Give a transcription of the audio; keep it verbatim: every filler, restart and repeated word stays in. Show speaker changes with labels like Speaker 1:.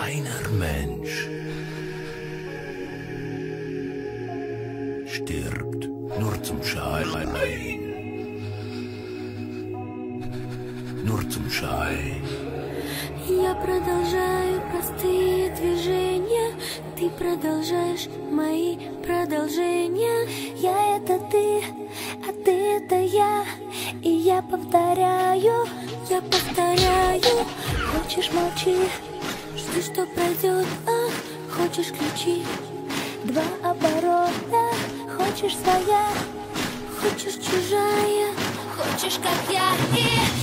Speaker 1: Keiner Mensch stirbt nur zum Schein. Nur zum Schein.
Speaker 2: Я продолжаю простые движения, ты продолжаешь мои продолжения. Я это ты, а ты это я. И я повторяю, я повторяю. Хочешь молчи, жди, что пройдет, а хочешь ключи. Два оборота, хочешь своя, хочешь чужая, хочешь как я. И